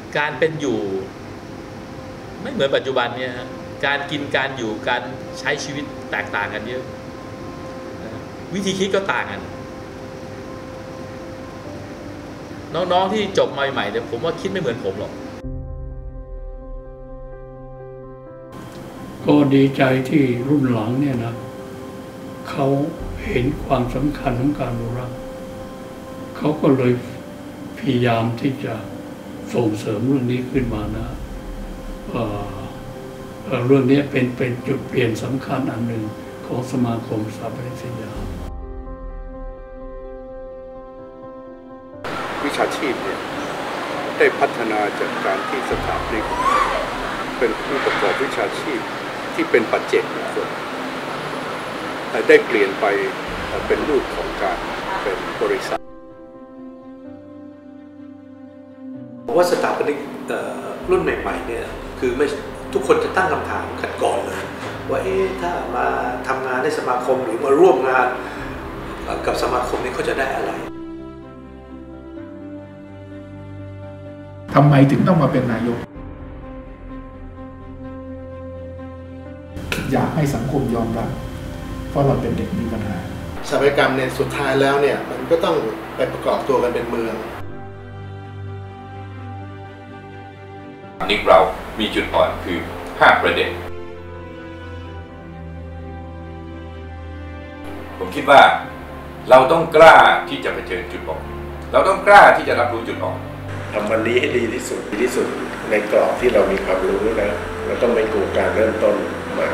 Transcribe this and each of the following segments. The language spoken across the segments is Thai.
การเป็นอยู่ไม่เหมือนปัจจุบันเนี่ยการกินการอยู่การใช้ชีวิตแตกต่างกันเยอะวิธีคิดก็ต่างกันน้องๆที่จบมาใหม่เนี่ยผมว่าคิดไม่เหมือนผมหรอกก็ดีใจที่รุ่นหลังเนี่ยนะเขาเห็นความสำคัญของการอนุรักษ์เขาก็เลยพยายามที่จะส่งเสริมเรื่องนี้ขึ้นมานะเรื่องนี้เป็นจุดเปลี่ยนสำคัญอันหนึ่งของสมาคมสถาปนิกสยามวิชาชีพเนี่ยได้พัฒนาจากการที่สถาปนิกเป็นผู้ประกอบวิชาชีพที่เป็นปัจเจกบุคคลแต่ได้เปลี่ยนไปเป็นรูปของการเป็นบริษัทผมว่าสถาปนิกรุ่นใหม่ๆเนี่ยคือไม่ทุกคนจะตั้งคำถามกันก่อนเลยว่าถ้ามาทำงานในสมาคมหรือมาร่วมงานกับสมาคมนี้เขาจะได้อะไรทำไมถึงต้องมาเป็นนายกอยากให้สังคมยอมรับเพราะเราเป็นเด็กมีปัญหาสถาปัตยกรรมเนี่ยสุดท้ายแล้วเนี่ยมันก็ต้องไปประกอบตัวกันเป็นเมืองนิกเรามีจุดอ่อนคือ5ประเด็นผมคิดว่าเราต้องกล้าที่จะเผชิญจุดอ่อนเราต้องกล้าที่จะรับรู้จุดอ่อนทำวันนี้ให้ดีที่สุดในกรอบที่เรามีความรู้นะเราต้องไม่กลัวการเริ่มต้นใหม่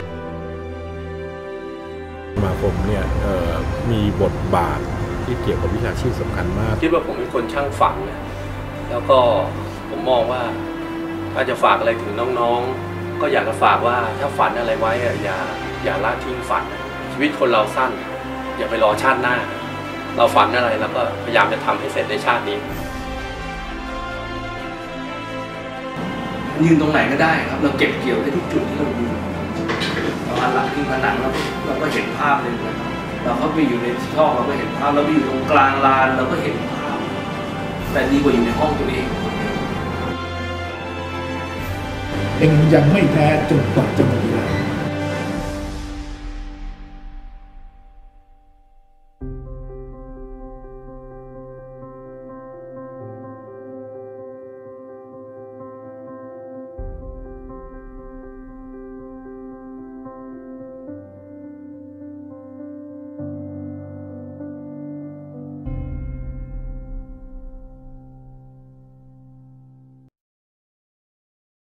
สมาคมเนี่ยมีบทบาทที่เกี่ยวกับวิชาชีพสำคัญมากคิดว่าผมเป็นคนช่างฝันนะแล้วก็ผมมองว่าถ้าจะฝากอะไรถึงน้องๆก็อยากจะฝากว่าถ้าฝันอะไรไว้อย่าละทิ้งฝันชีวิตคนเราสั้นอย่าไปรอชาติหน้าเราฝันอะไรแล้วก็พยายามจะทำให้เสร็จในชาตินี้ยืนตรงไหนก็ได้ครับเราเก็บเกี่ยวได้ทุกจุดที่เรายืนเราหันหลังพิงผนังเราก็เห็นภาพเลยนะครับเราเข้าไปอยู่ในช่องเราก็เห็นภาพเราไปอยู่ตรงกลางลานเราก็เห็นภาพแต่ดีกว่าอยู่ในห้องตัวเองยังไม่แพ้จนกว่าจะหมด